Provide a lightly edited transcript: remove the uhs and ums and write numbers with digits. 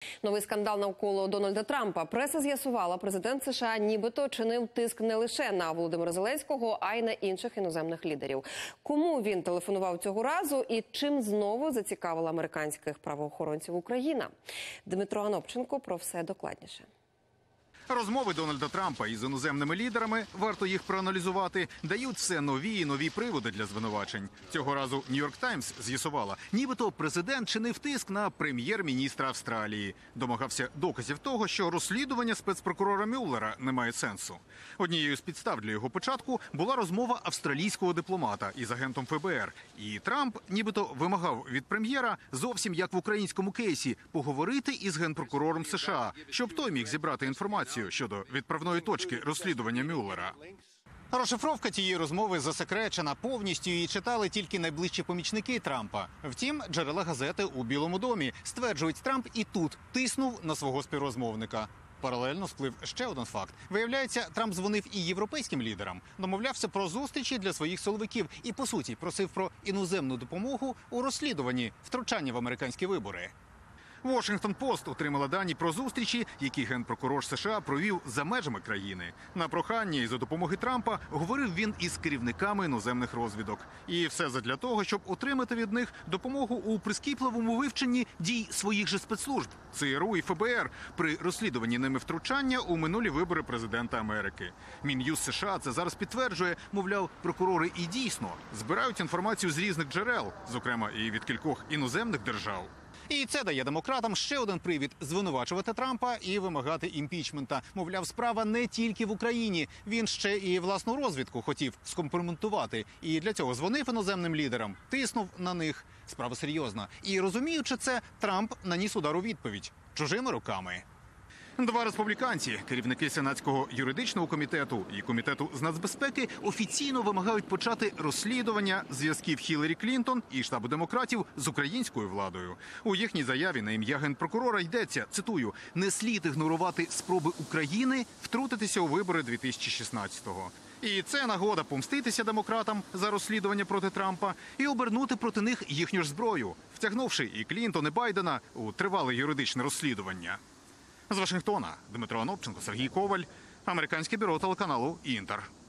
Новий скандал навколо Дональда Трампа. Преса з'ясувала, президент США нібито чинив тиск не лише на Володимира Зеленського, а й на інших іноземних лідерів. Кому він телефонував цього разу і чим знову зацікавила американських правоохоронців Україна? Дмитро Анопченко про все докладніше. Розмови Дональда Трампа із іноземними лідерами, варто їх проаналізувати, дають все нові і нові приводи для звинувачень. Цього разу «Нью-Йорк Таймс» з'ясувала, нібито президент чинив тиск на прем'єр-міністра Австралії. Домагався доказів того, що розслідування спецпрокурора Мюллера не має сенсу. Однією з підстав для його початку була розмова австралійського дипломата із агентом ФБР. І Трамп нібито вимагав від прем'єра, зовсім як в українському кейсі, поговорити із генпрокурором США, щоб той міг зібрати інформацію щодо відправної точки розслідування Мюллера. Розшифровка цієї розмови засекречена повністю, її читали тільки найближчі помічники Трампа. Втім, джерела газети у Білому домі стверджують, Трамп і тут тиснув на свого співрозмовника. Паралельно сплив ще один факт. Виявляється, Трамп дзвонив і європейським лідерам, домовлявся про зустрічі для своїх силовиків і, по суті, просив про іноземну допомогу у розслідуванні втручання в американські вибори. «Вашингтон-Пост» отримала дані про зустрічі, які генпрокурор США провів за межами країни. На прохання і за допомоги Трампа говорив він із керівниками іноземних розвідок. І все задля того, щоб отримати від них допомогу у прискіпливому вивченні дій своїх же спецслужб – ЦРУ і ФБР при розслідуванні ними втручання у минулі вибори президента Америки. Мін'юз США це зараз підтверджує, мовляв, прокурори і дійсно збирають інформацію з різних джерел, зокрема і від кількох іноземних держав. І це дає демократам ще один привід – звинувачувати Трампа і вимагати імпічмента. Мовляв, справа не тільки в Україні. Він ще і власну розвідку хотів скомпрометувати. І для цього дзвонив іноземним лідерам, тиснув на них. Справа серйозна. І розуміючи це, Трамп наніс удар у відповідь – чужими руками. Два республіканці, керівники Сенатського юридичного комітету і комітету з нацбезпеки, офіційно вимагають почати розслідування зв'язків Хіларі Клінтон і штабу демократів з українською владою. У їхній заяві на ім'я генпрокурора йдеться, цитую, «Не слід ігнорувати спроби України втрутитися у вибори 2016-го». І це нагода помститися демократам за розслідування проти Трампа і обернути проти них їхню ж зброю, втягнувши і Клінтон, і Байдена у тривале юридичне розслідування. З Вашингтона Дмитро Анопченко, Сергій Коваль, Американське бюро телеканалу «Інтер».